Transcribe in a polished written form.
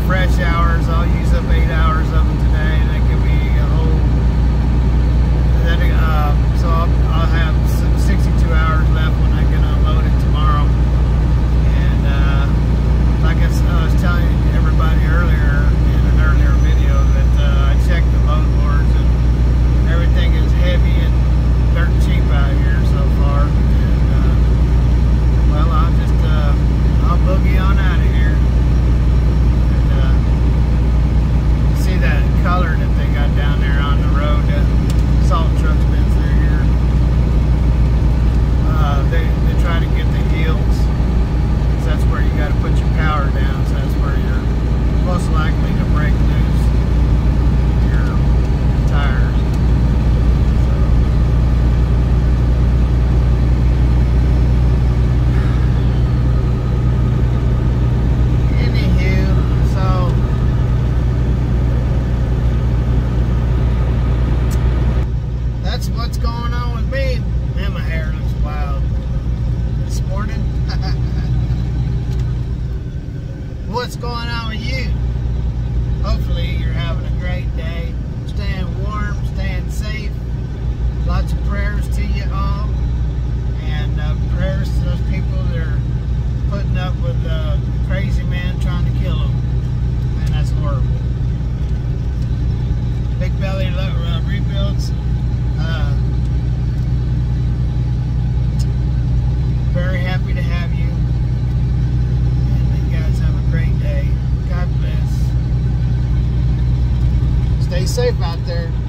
fresh hours. I'll use up 8 hours of them today. That could be a whole. So I'll have 62 hours left when I can unload it tomorrow. And like I was telling everybody earlier in an earlier video that I checked the load boards and everything is heavy and dirt cheap out here so far. And well, I'll boogie on out of here. And see that color that they got down there on the road. Salt truck's been through here. They try to get the heels. So that's where you got to put your power down. So that's where you're most likely to break loose your tires. That's what's going on with me. Man, my hair looks wild this morning. What's going on with you? Hopefully you're having a great day. Staying warm, staying safe. Lots of prayers to you all. And prayers to those people that are putting up with the crazy man trying to kill them. Man, that's horrible. Big Belly rebuilds. Very happy to have you. And you guys have a great day. God bless. Stay safe out there.